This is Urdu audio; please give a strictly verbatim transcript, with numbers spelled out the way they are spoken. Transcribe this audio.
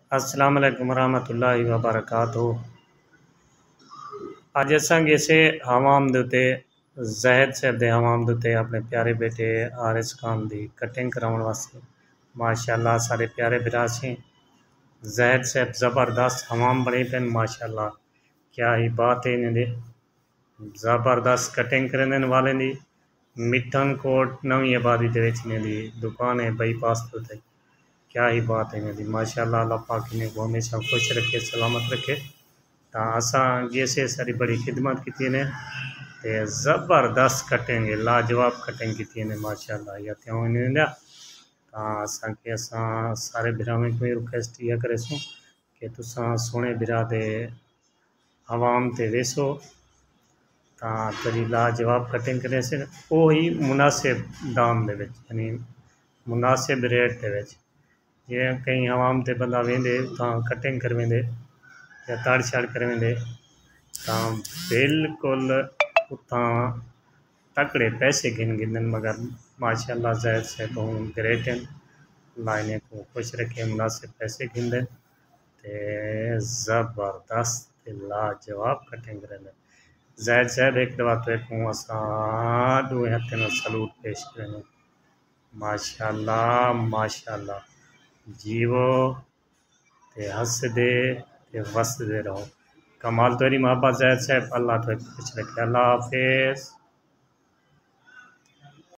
السلام علیکم ورحمۃ اللہ وبرکاتہ۔ اج اساں گیسے حمام دوتے زاہد صاحب دے حمام دوتے اپنے پیارے بیٹے آرس خان دی کٹنگ کراؤن واسطے ماشاءاللہ سارے پیارے برا سے زاہد صاحب زبردست حمام بنے پین ماشاءاللہ کیا ہی بات ہے انہیں دے زبردست کٹنگ کرنے والے دی مٹھن کوٹ نوی آبادی دے وچ انہیں دی دکان ہے بائی پاس تو تے کیا ہی بات ہے انہیں دی ماشاءاللہ اللہ پاک انہیں کو ہمیشہ خوش رکھے سلامت رکھے تا اساں گیسے ساری بڑی خدمت کیتی نے تے زبردست کٹنگ ہے لاجواب کٹنگ کیتی نے ماشاءاللہ یا تیوں انہیں دا تا اساں کے اساں سارے بھراویں کوئی ریکویسٹ یہ کرے سوں کہ تساں سونے بھرا دے عوام تے ویسو تا تری لاجواب کٹنگ کرے سے وہی مناسب دام دے وچ یعنی مناسب ریٹ دے وچ یہ کئی عوام تے بندہ ویندے تاں کٹنگ کرویندے یا تاڑ چھاڑ کرویندے تاں بالکل اتاں تکڑے پیسے گن گندن مگر ماشاءاللہ زاہد سے بہت گریٹ ہیں اللہ انہیں کو خوش رکھے مناسب پیسے گندن تے زبردست تے لاجواب کٹنگ کرنے زاہد صاحب ایک دفعہ تو ایک ہوں اساں دو ہتھے میں سلوٹ پیش کرنے ماشاءاللہ ماشاءاللہ جیو تے ہس دے تے وس دے رہو کمال توری محبت زاہد صاحب اللہ تو خوش رکھے اللہ حافظ۔